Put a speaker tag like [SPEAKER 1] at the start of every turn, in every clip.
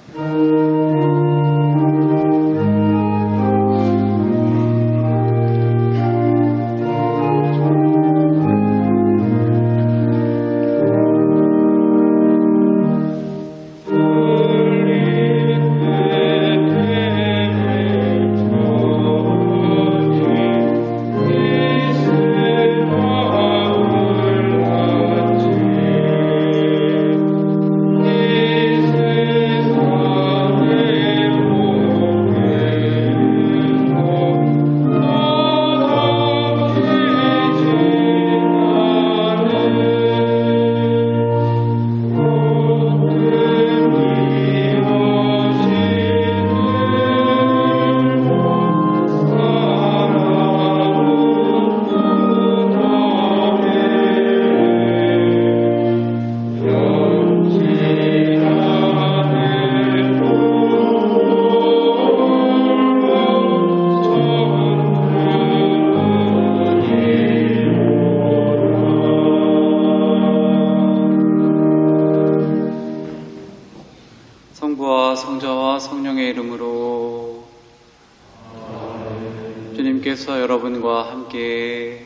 [SPEAKER 1] 성부와 성자와 성령의 이름으로 주님께서 여러분과 함께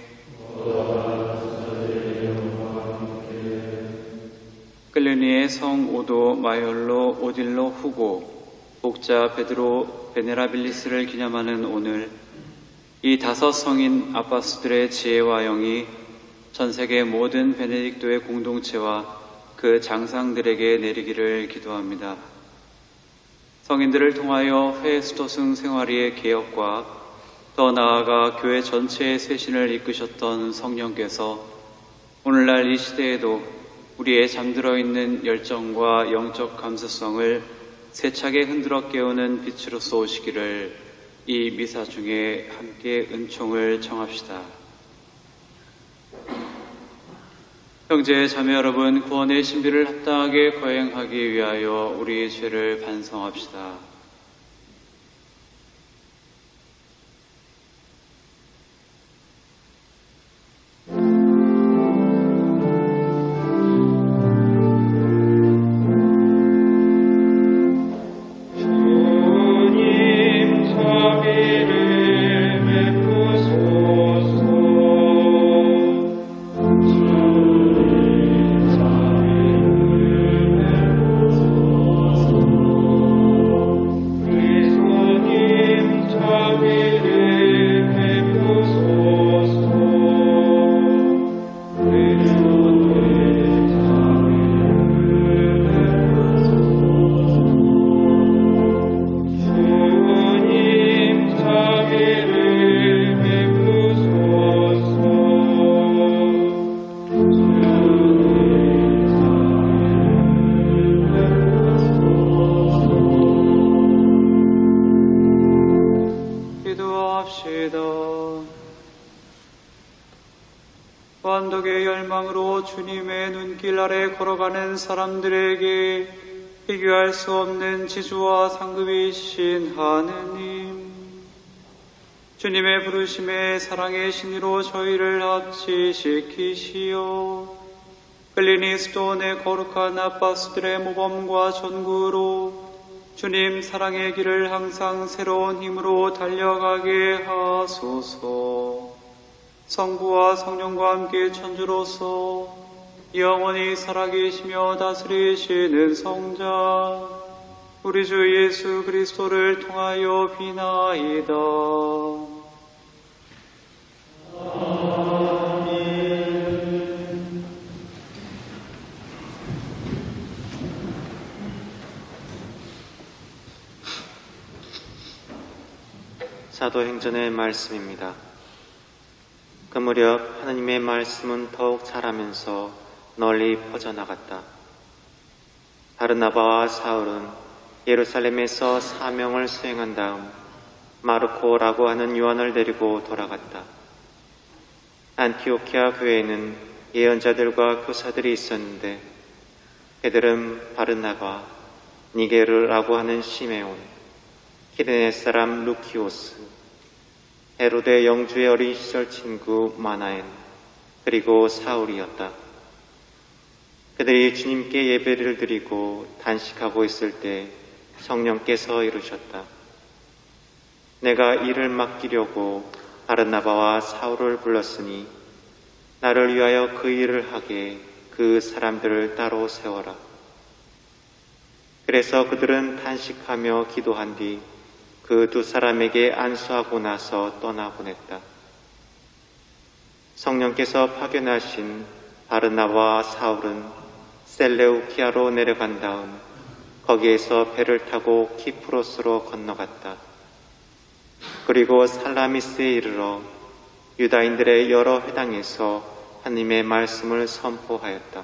[SPEAKER 1] 끌레니의 성 오도, 마이올로, 오딜로, 후고, 목자 베드로, 베네라빌리스를 기념하는 오늘, 이 5 성인 아빠스들의 지혜와 영이 전 세계 모든 베네딕토의 공동체와 그 장상들에게 내리기를 기도합니다. 성인들을 통하여 회수도승 생활의 개혁과 더 나아가 교회 전체의 쇄신을 이끄셨던 성령께서 오늘날 이 시대에도 우리의 잠들어 있는 열정과 영적 감수성을 세차게 흔들어 깨우는 빛으로서 오시기를 이 미사 중에 함께 은총을 청합시다. 형제 자매 여러분, 구원의 신비를 합당하게 거행하기 위하여 우리의 죄를 반성합시다. 완덕의 열망으로 주님의 눈길 아래 걸어가는 사람들에게 비교할 수 없는 지주와 상급이신 하느님, 주님의 부르심에 사랑의 신으로 저희를 합치시키시어 끌리니 스톤의 거룩한 아빠스들의 모범과 전구로 주님 사랑의 길을 항상 새로운 힘으로 달려가게 하소서. 성부와 성령과 함께 천주로서 영원히 살아계시며 다스리시는 성자 우리 주 예수 그리스도를 통하여 비나이다. 아멘.
[SPEAKER 2] 사도행전의 말씀입니다. 그 무렵 하나님의 말씀은 더욱 자라면서 널리 퍼져나갔다. 바르나바와 사울은 예루살렘에서 사명을 수행한 다음 마르코라고 하는 요한을 데리고 돌아갔다. 안티오키아 교회에는 예언자들과 교사들이 있었는데 그들은 바르나바, 니게르라고 하는 시메온, 키레네 사람 루키오스, 헤로데 영주의 어린 시절 친구 마나엔, 그리고 사울이었다. 그들이 주님께 예배를 드리고 단식하고 있을 때 성령께서 이루셨다. 내가 이를 맡기려고 바르나바와 사울을 불렀으니 나를 위하여 그 일을 하게 그 사람들을 따로 세워라. 그래서 그들은 탄식하며 기도한 뒤 그 두 사람에게 안수하고 나서 떠나보냈다. 성령께서 파견하신 바르나바와 사울은 셀레우키아로 내려간 다음 거기에서 배를 타고 키프로스로 건너갔다. 그리고 살라미스에 이르러 유다인들의 여러 회당에서 하나님의 말씀을 선포하였다.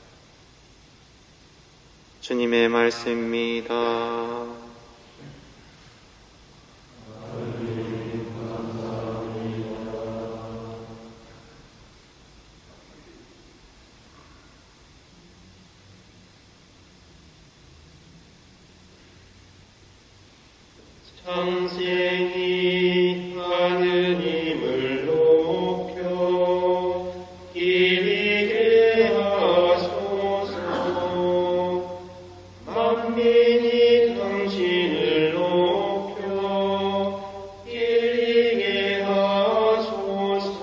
[SPEAKER 2] 주님의 말씀입니다.
[SPEAKER 3] 창생이 하느님을 높여 기리게 하소서. 만민이 당신을 높여 기리게 하소서.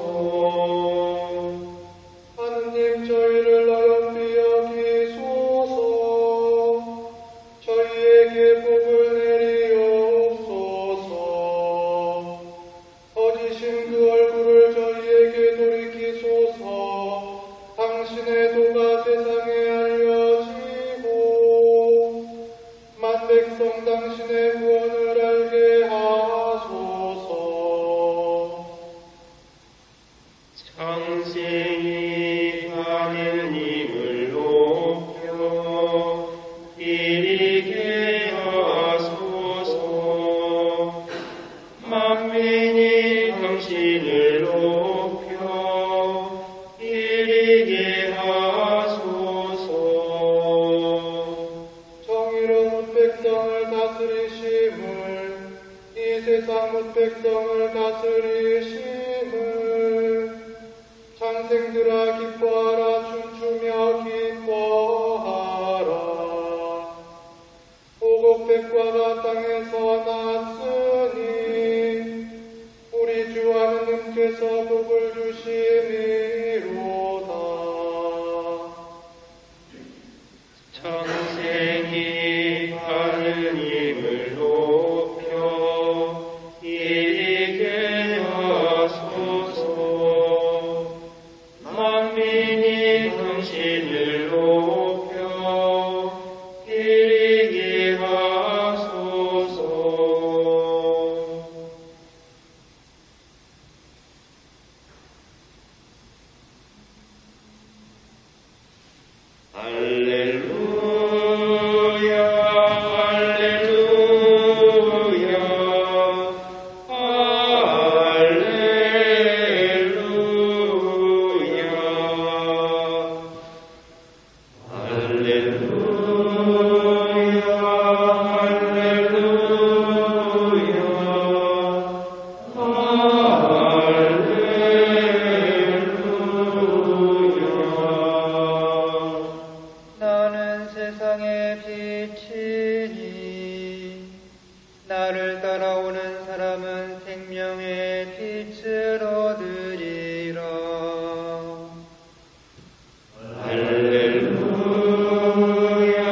[SPEAKER 3] 하느님 저희를 어렵게 여기소서. 저희에게 복을 거지신 그 얼굴을 저희에게 돌이키소서. 당신의 도가 세상에 알려지고 만백성 당신의 구원을 알게 하소서. 창생이 하느님을 높여 기리게 하소서. 만민이 당신을 높여 기리게 하소서. 정의로운 백성을 다스리심을, 이 세상 백성을 다스리심을. 창생들아 기뻐하라. 춤추며 기뻐하라. 오곡백과가 땅에서 났으니 우리 주 하느님께서 복을 주심이로다. 창생이 하느님을 높여 기리게 하소서. 만민이 당신을 높여 기리게 하소서. 할렐루야, 할렐루야, 할렐루야, 나는 세상의 빛이니 나를 따라오는 사람은 생명의 빛을 얻으리라. 할렐루야,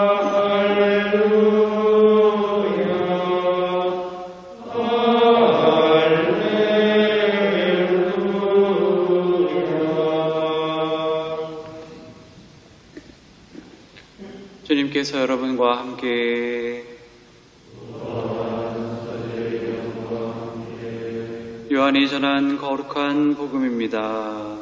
[SPEAKER 1] 주님께서 여러분과 함께 요한이 전한 거룩한 복음입니다.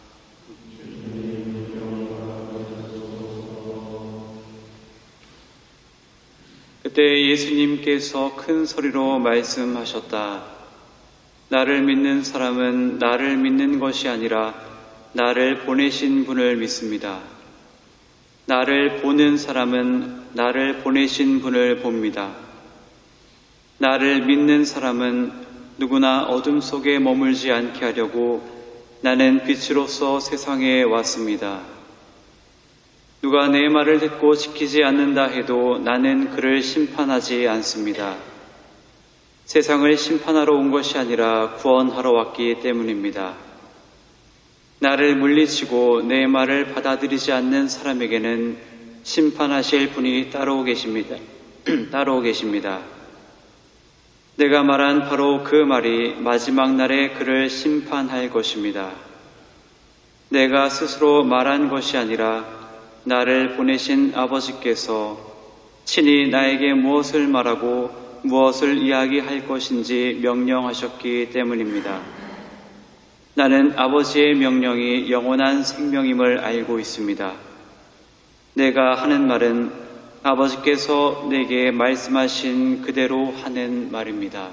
[SPEAKER 1] 그때 예수님께서 큰 소리로 말씀하셨다. 나를 믿는 사람은 나를 믿는 것이 아니라 나를 보내신 분을 믿습니다. 나를 보는 사람은 나를 보내신 분을 봅니다. 나를 믿는 사람은 누구나 어둠 속에 머물지 않게 하려고 나는 빛으로서 세상에 왔습니다. 누가 내 말을 듣고 지키지 않는다 해도 나는 그를 심판하지 않습니다. 세상을 심판하러 온 것이 아니라 구원하러 왔기 때문입니다. 나를 물리치고 내 말을 받아들이지 않는 사람에게는 심판하실 분이 따로 계십니다. 따로 계십니다. 내가 말한 바로 그 말이 마지막 날에 그를 심판할 것입니다. 내가 스스로 말한 것이 아니라 나를 보내신 아버지께서 친히 나에게 무엇을 말하고 무엇을 이야기할 것인지 명령하셨기 때문입니다. 나는 아버지의 명령이 영원한 생명임을 알고 있습니다. 내가 하는 말은 아버지께서 내게 말씀하신 그대로 하는 말입니다.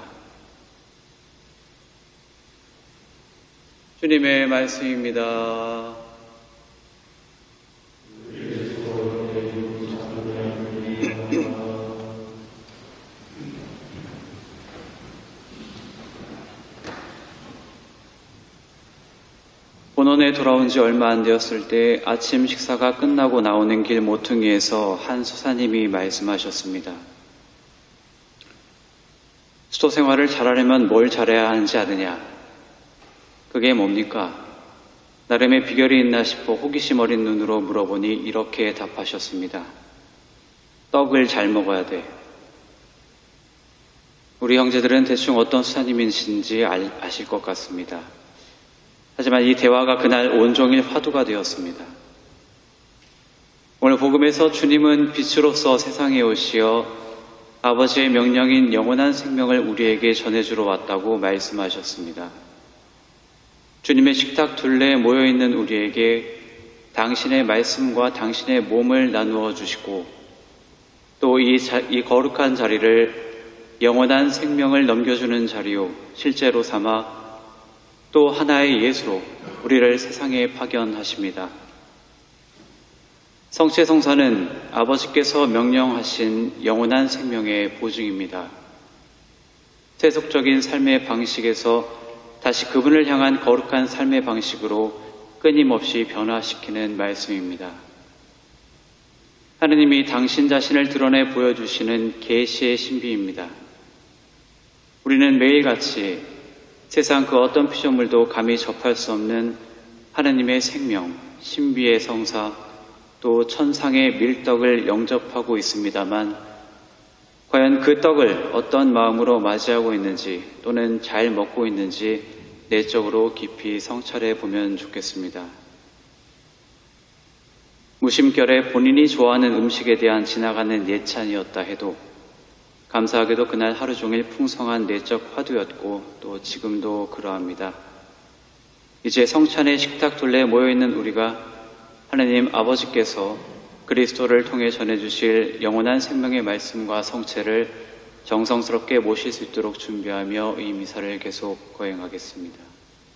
[SPEAKER 1] 주님의 말씀입니다. 본원에 돌아온 지 얼마 안 되었을 때 아침 식사가 끝나고 나오는 길 모퉁이에서 한 수사님이 말씀하셨습니다. 수도 생활을 잘하려면 뭘 잘해야 하는지 아느냐? 그게 뭡니까? 나름의 비결이 있나 싶어 호기심 어린 눈으로 물어보니 이렇게 답하셨습니다. 떡을 잘 먹어야 돼. 우리 형제들은 대충 어떤 수사님이신지 아실 것 같습니다. 하지만 이 대화가 그날 온종일 화두가 되었습니다. 오늘 복음에서 주님은 빛으로서 세상에 오시어 아버지의 명령인 영원한 생명을 우리에게 전해주러 왔다고 말씀하셨습니다. 주님의 식탁 둘레에 모여있는 우리에게 당신의 말씀과 당신의 몸을 나누어 주시고 또 이 거룩한 자리를 영원한 생명을 넘겨주는 자리요 실제로 삼아 또 하나의 예수로 우리를 세상에 파견하십니다. 성체성사는 아버지께서 명령하신 영원한 생명의 보증입니다. 세속적인 삶의 방식에서 다시 그분을 향한 거룩한 삶의 방식으로 끊임없이 변화시키는 말씀입니다. 하느님이 당신 자신을 드러내 보여주시는 계시의 신비입니다. 우리는 매일같이 세상 그 어떤 피조물도 감히 접할 수 없는 하느님의 생명, 신비의 성사, 또 천상의 밀떡을 영접하고 있습니다만 과연 그 떡을 어떤 마음으로 맞이하고 있는지 또는 잘 먹고 있는지 내적으로 깊이 성찰해 보면 좋겠습니다. 무심결에 본인이 좋아하는 음식에 대한 지나가는 예찬이었다 해도 감사하게도 그날 하루 종일 풍성한 내적 화두였고 또 지금도 그러합니다. 이제 성찬의 식탁 둘레에 모여있는 우리가 하느님 아버지께서 그리스도를 통해 전해주실 영원한 생명의 말씀과 성체를 정성스럽게 모실 수 있도록 준비하며 이 미사를 계속 거행하겠습니다.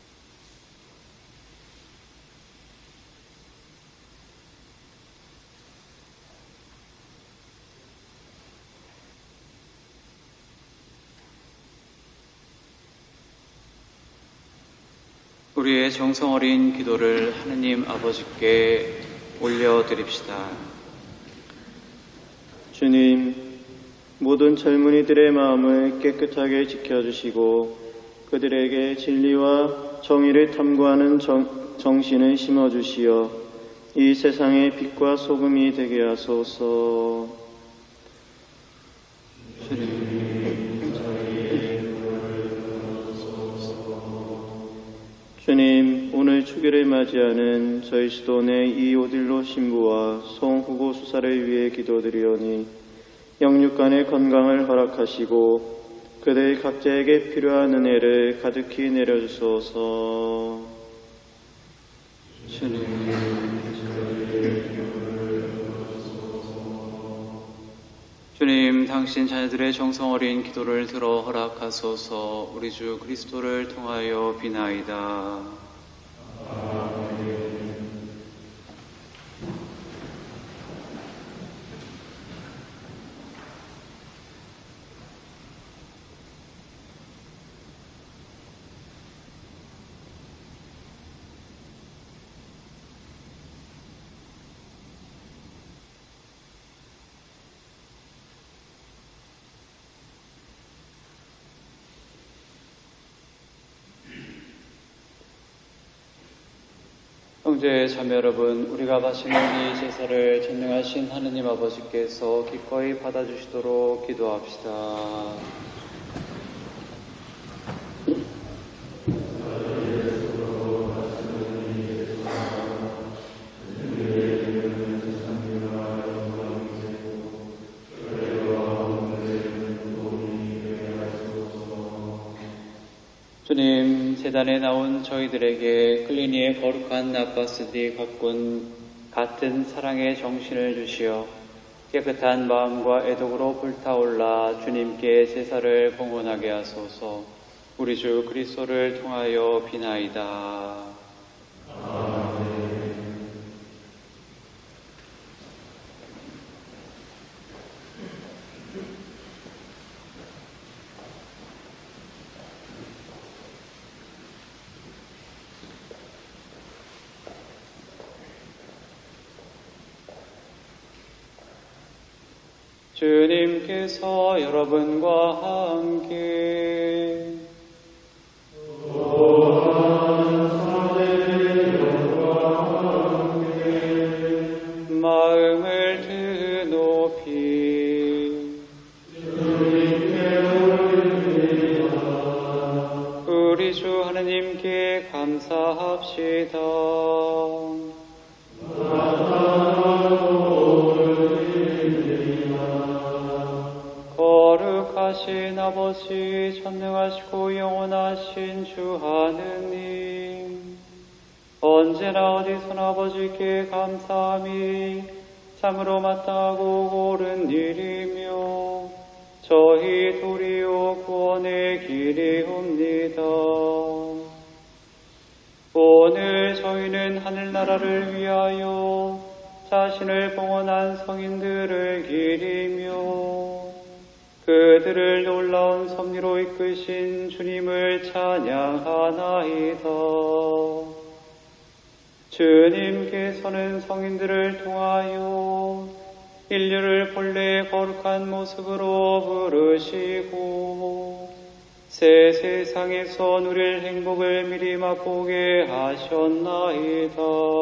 [SPEAKER 1] 우리의 정성 어린 기도를 하느님 아버지께 올려드립시다.
[SPEAKER 4] 주님, 모든 젊은이들의 마음을 깨끗하게 지켜주시고 그들에게 진리와 정의를 탐구하는 정신을 심어주시어 이 세상의 빛과 소금이 되게 하소서. 주님, 오늘 축일을 맞이하는 저희 수도 내 이오딜로 신부와 송후고 수사를 위해 기도드리오니 영육간의 건강을 허락하시고 그들 각자에게 필요한 은혜를 가득히 내려주소서.
[SPEAKER 1] 주님, 당신 자녀들의 정성 어린 기도를 들어 허락하소서. 우리 주 그리스도를 통하여 비나이다. 형제 자매 여러분, 우리가 바치는 이 제사를 전능하신 하느님 아버지께서 기꺼이 받아주시도록 기도합시다. 주님, 제단에 나온 저희들에게 클리니의 거룩한 나파스디 가꾼 같은 사랑의 정신을 주시어 깨끗한 마음과 애독으로 불타올라 주님께 제사를 봉헌하게 하소서. 우리 주 그리스도를 통하여 비나이다. 주님께서 여러분과 함께 마음을 드높이 우리 주 하느님께 감사합시다. 거룩하신 아버지, 전능하시고 영원하신 주 하느님, 언제나 어디서나 아버지께 감사함이 참으로 마땅하고 옳은 일이며 저희 도리어 구원의 길이옵니다. 오늘 저희는 하늘나라를 위하여 자신을 봉헌한 성인들을 기리며 그들을 놀라운 섭리로 이끄신 주님을 찬양하나이다. 주님께서는 성인들을 통하여 인류를 본래의 거룩한 모습으로 부르시고 새 세상에서 누릴 행복을 미리 맛보게 하셨나이다.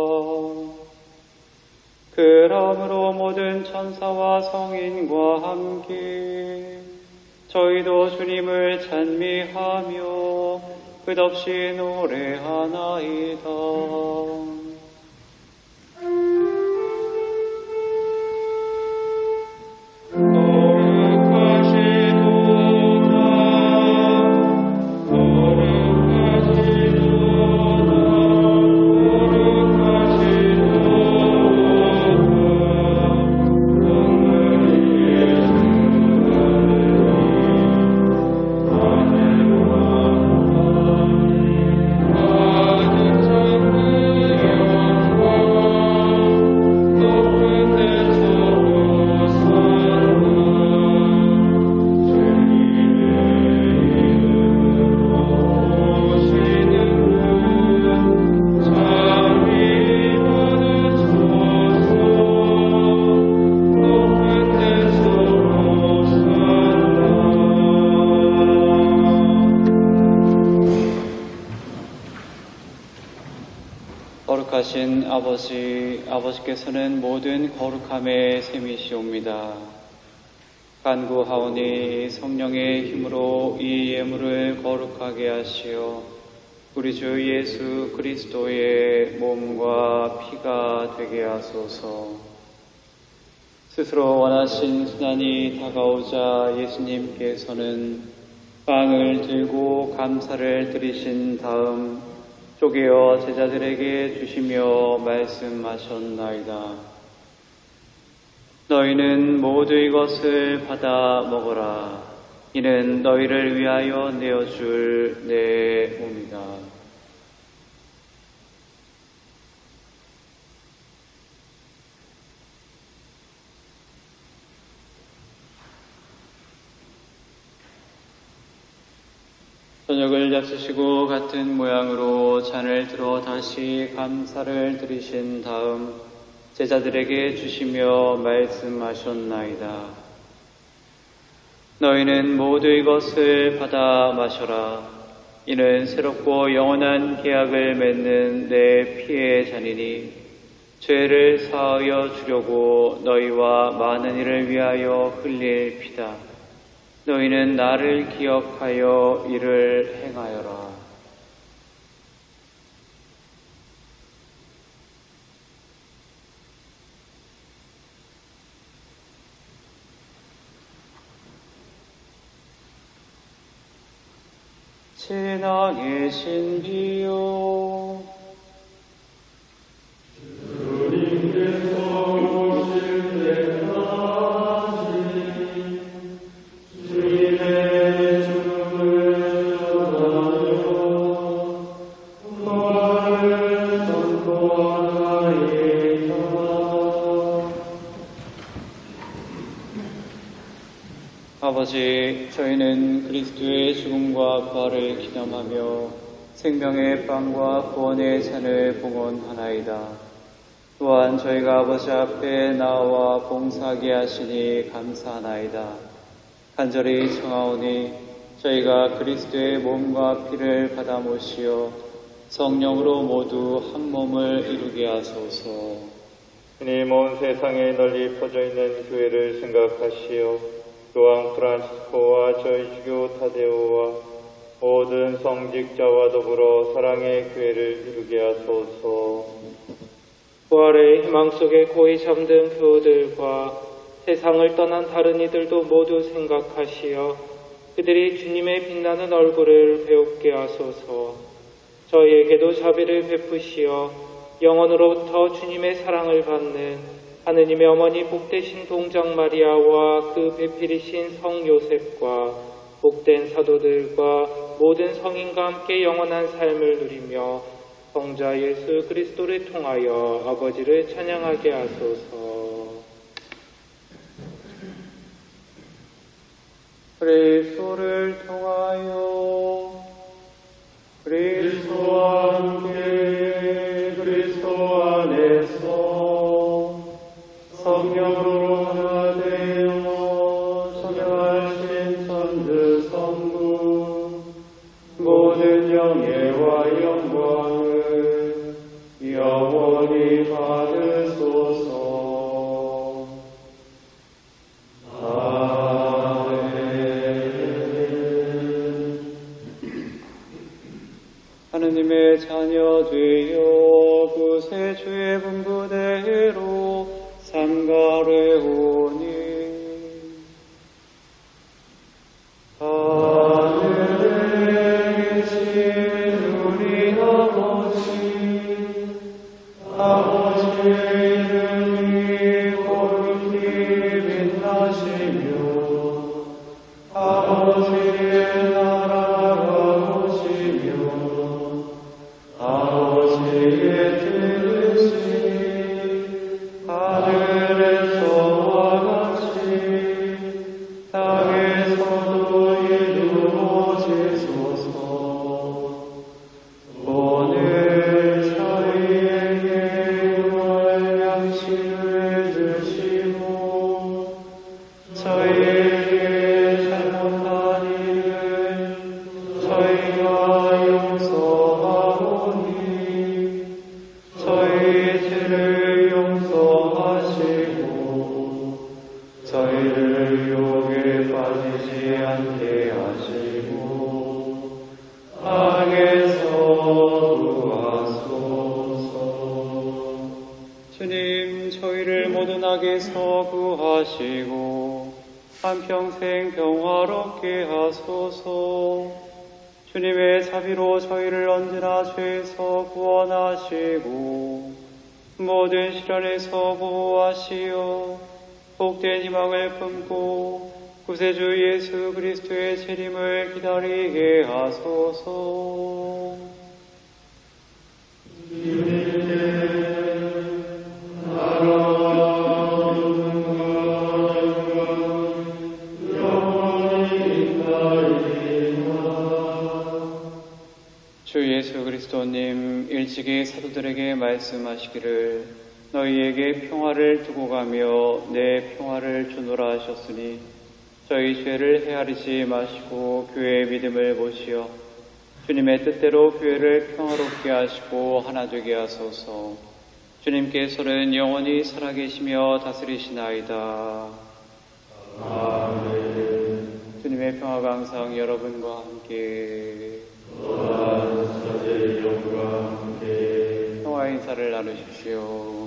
[SPEAKER 1] 그러므로 모든 천사와 성인과 함께 저희도 주님을 찬미하며 끝없이 노래하나이다. 거룩하신 아버지께서는 모든 거룩함의 셈이시옵니다. 간구하오니 성령의 힘으로 이 예물을 거룩하게 하시어 우리 주 예수 그리스도의 몸과 피가 되게 하소서. 스스로 원하신 순환이 다가오자 예수님께서는 빵을 들고 감사를 드리신 다음 쪼개어 제자들에게 주시며 말씀하셨나이다. 너희는 모두 이것을 받아 먹어라. 이는 너희를 위하여 내어줄 내 몸이다. 저녁을 잡수시고 같은 모양으로 잔을 들어 다시 감사를 드리신 다음 제자들에게 주시며 말씀하셨나이다. 너희는 모두 이것을 받아 마셔라. 이는 새롭고 영원한 계약을 맺는 내 피의 잔이니 죄를 사하여 주려고 너희와 많은 이를 위하여 흘릴 피다. 너희는 나를 기억하여 이를 행하여라. 신앙의 신비요 아버지, 저희는 그리스도의 죽음과 부활을 기념하며 생명의 빵과 구원의 잔을 봉헌하나이다. 또한 저희가 아버지 앞에 나와 봉사하게 하시니 감사하나이다. 간절히 청하오니 저희가 그리스도의 몸과 피를 받아 모시어 성령으로 모두 한 몸을 이루게 하소서.
[SPEAKER 4] 주님, 온 세상에 널리 퍼져 있는 교회를 생각하시어 또한 프란치스코와 저희 주교 타데오와 모든 성직자와 더불어 사랑의 교회를 이루게 하소서.
[SPEAKER 3] 부활의 희망 속에 고이 잠든 교우들과 세상을 떠난 다른 이들도 모두 생각하시어 그들이 주님의 빛나는 얼굴을 배웁게 하소서. 저희에게도 자비를 베푸시어 영원으로부터 주님의 사랑을 받는 하느님의 어머니 복되신 동정 마리아와 그 배필이신 성 요셉과 복된 사도들과 모든 성인과 함께 영원한 삶을 누리며 성자 예수 그리스도를 통하여 아버지를 찬양하게 하소서.
[SPEAKER 1] 그리스도를 통하여
[SPEAKER 4] 그리스도와 함께 그리스도 안에서 성령으로 하나 되어 성령하신 천주 성부 모든 영예와 영광을 영원히 받으소서. 아멘.
[SPEAKER 1] 하느님의 자녀 되어 구세주의 분부대로 삼가래오니 하늘에 계신 우리 아버지의 이름이 거룩히 빛나시며 아버지의 나라가 오시며 아버지의 뜻이 하늘에서와 같이 땅에서도 이루어지소서. 오늘 저희에게 오늘 양식을 주시고 저희에게 잘못한 일을 저희가 용서하오니 저희 죄를 용서하시고 저희를 유혹에 빠지지 않게 하시고 악에서 구하소서. 주님, 저희를 모든 악에서 구하시고 한평생 평화롭게 하소서. 주님의 자비로 저희를 언제나 죄에서 구원하시고 모든 시련에서 보호하시어 복된 희망을 품고 구세주 예수 그리스도의 재림을 기다리게 하소서. 주 예수 그리스도님, 일찍이 사도들에게 말씀하시기를 너희에게 평화를 두고 가며 내 평화를 주노라 하셨으니 저희 죄를 헤아리지 마시고 교회의 믿음을 보시어 주님의 뜻대로 교회를 평화롭게 하시고 하나 되게 하소서. 주님께서는 영원히 살아계시며 다스리시나이다.
[SPEAKER 4] 아멘.
[SPEAKER 1] 주님의 평화가 항상 여러분과 함께
[SPEAKER 4] 또한 사제의 영과 함께
[SPEAKER 1] 평화의 인사를 나누십시오.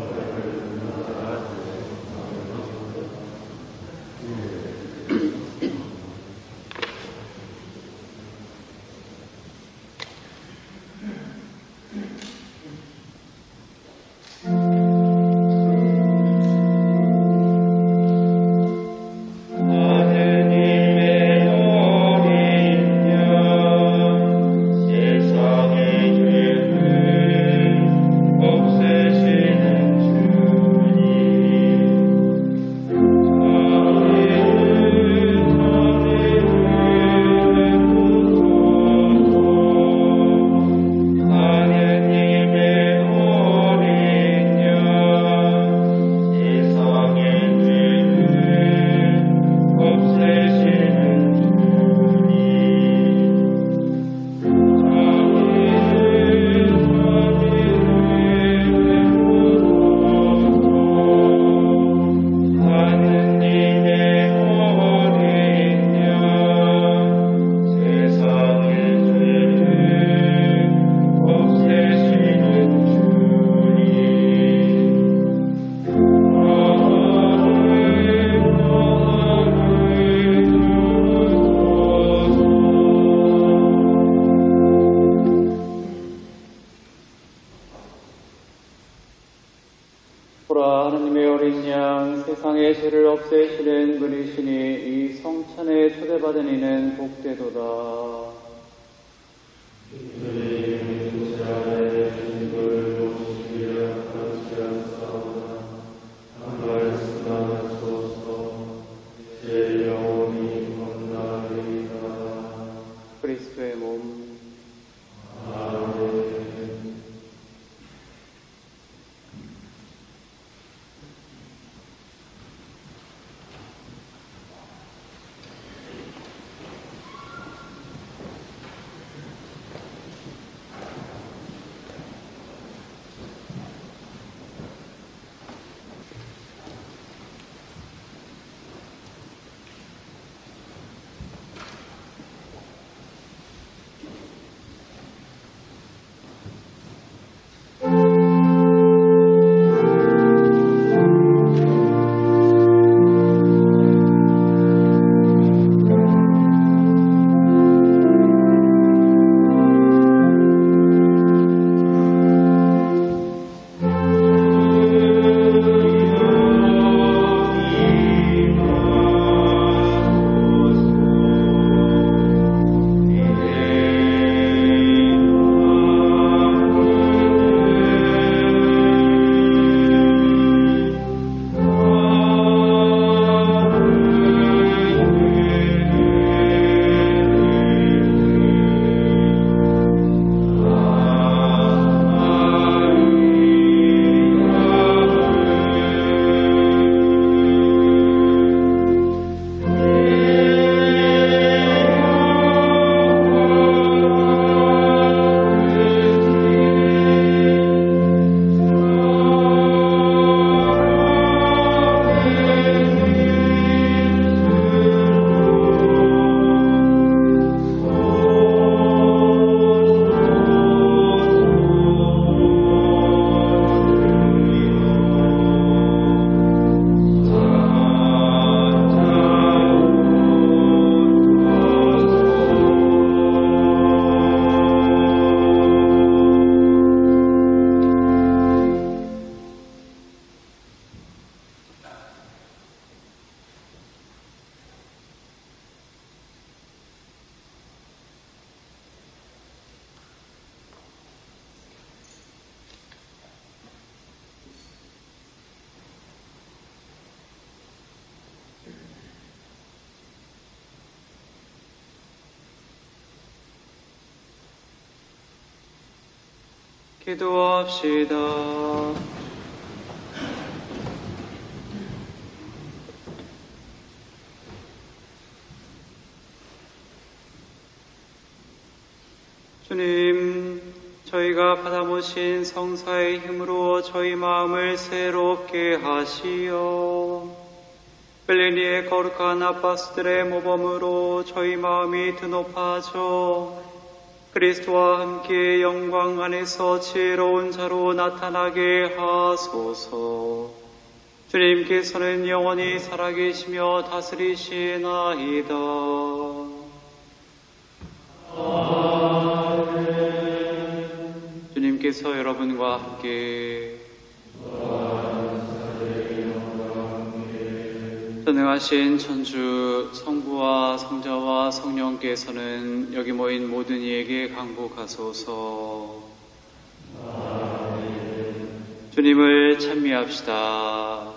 [SPEAKER 1] 보라, 하나님의 어린 양, 세상의 죄를 없애시는 분이시니 이 성찬에 초대받은 이는 복되도다.
[SPEAKER 4] 주님, 제 안에 주님을 모시기를 하지 않사오나 한 말씀 하소서. 제 영혼이 건나리이다.
[SPEAKER 1] 그리스도의 몸.
[SPEAKER 4] 아멘.
[SPEAKER 1] 기도합시다. 주님, 저희가 받아모신 성사의 힘으로 저희 마음을 새롭게 하시어 벨리니의 거룩한 아빠스들의 모범으로 저희 마음이 드높아져 그리스도와 함께 영광 안에서 지혜로운 자로 나타나게 하소서. 주님께서는 영원히 살아계시며 다스리시나이다. 주님께서 여러분과 함께 전능하신 천주 성부와 성자와 성령께서는 여기 모인 모든 이에게 강복하소서. 주님을 찬미합시다.